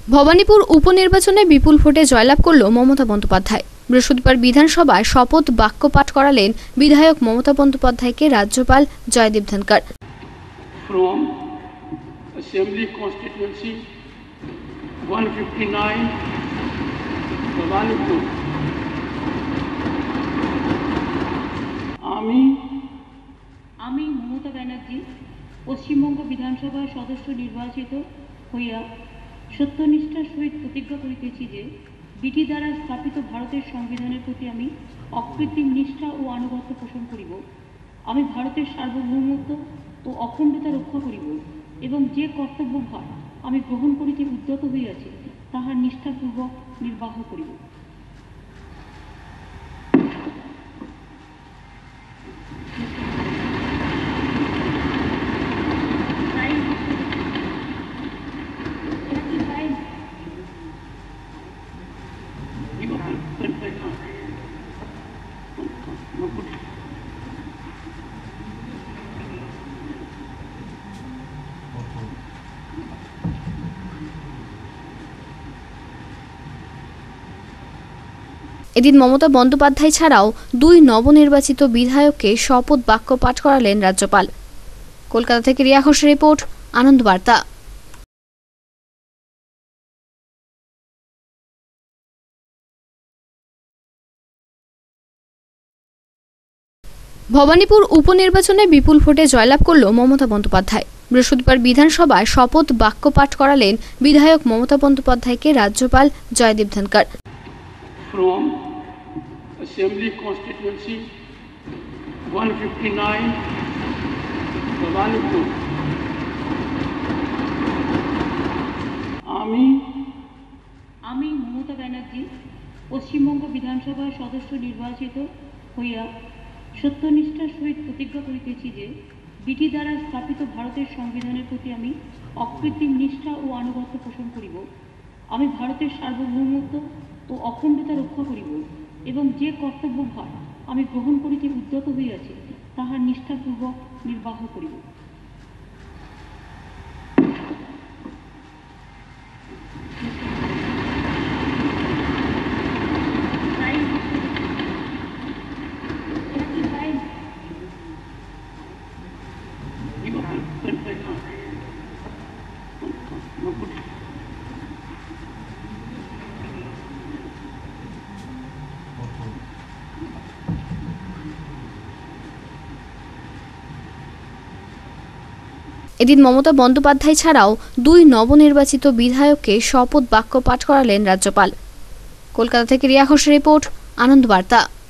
ভবানীপুর উপনির্বাচনে বিপুল ভোটে জয়লাভ করল মমতা বন্দ্যোপাধ্যায়। বৃহস্পতিবার বিধানসভায় শপথ বাক্য পাঠ করালেন বিধায়ক মমতা বন্দ্যোপাধ্যায়কে রাজ্যপাল Joydeep Dhankhar. From Assembly Constituency 159, Bhawanipur, আমি মমতা ব্যানার্জি পশ্চিমবঙ্গ বিধানসভার সদস্য নির্বাচিত হইয়া সত্যনিষ্ঠার সহিত প্রতিজ্ঞা করিতেছি যে বিধি দ্বারা স্থাপিত ভারতের সংবিধানের প্রতি আমি অকৃত্রিম নিষ্ঠা ও আনুগত্য পোষণ করিব। আমি ভারতের সার্বভৌমত্ব ও অখণ্ডতা রক্ষা করিব এবং যে কর্তব্যভার আমি গ্রহণ করিতে উদ্যত হইয়াছি তাহার নিষ্ঠাপূর্বক নির্বাহ করিব। এদিন মমতা বন্দ্যোপাধ্যায় ছাড়াও দুই নবনির্বাচিত বিধায়ককে শপথ বাক্য পাঠ করালেন রাজ্যপাল। কলকাতা থেকে রিয়া ঘোষের রিপোর্ট, আনন্দ বার্তা। ভবানীপুর উপনির্বাচনে বিপুল ভোটে জয়লাভ করল মমতা বন্দ্যোপাধ্যায়। বৃহস্পতিবার বিধানসভায় শপথ বাক্য পাঠ করালেন বিধায়ক মমতা বন্দ্যোপাধ্যায়কে রাজ্যপাল Joydeep Dhankhar. From Assembly Constituency 159, Bhawanipur, আমি মমতা ব্যানার্জি পশ্চিমবঙ্গ বিধানসভার সদস্য নির্বাচিত হইয়া সত্যনিষ্ঠার সহিত প্রতিজ্ঞা করিতেছি যে বিধি দ্বারা স্থাপিত ভারতের সংবিধানের প্রতি আমি অকৃত্রিম নিষ্ঠা ও আনুগত্য পোষণ করিব। আমি ভারতের সার্বভৌমত্ব ও অখণ্ডতা রক্ষা করিব এবং যে কর্তব্যভার আমি গ্রহণ করিতে উদ্যত হইয়াছি তাহার নিষ্ঠাপূর্বক নির্বাহ করিব। এদিন মমতা বন্দ্যোপাধ্যায় ছাড়াও দুই নবনির্বাচিত বিধায়ককে শপথ বাক্য পাঠ করালেন রাজ্যপাল। কলকাতা থেকে রিয়া ঘোষের রিপোর্ট, আনন্দ বার্তা।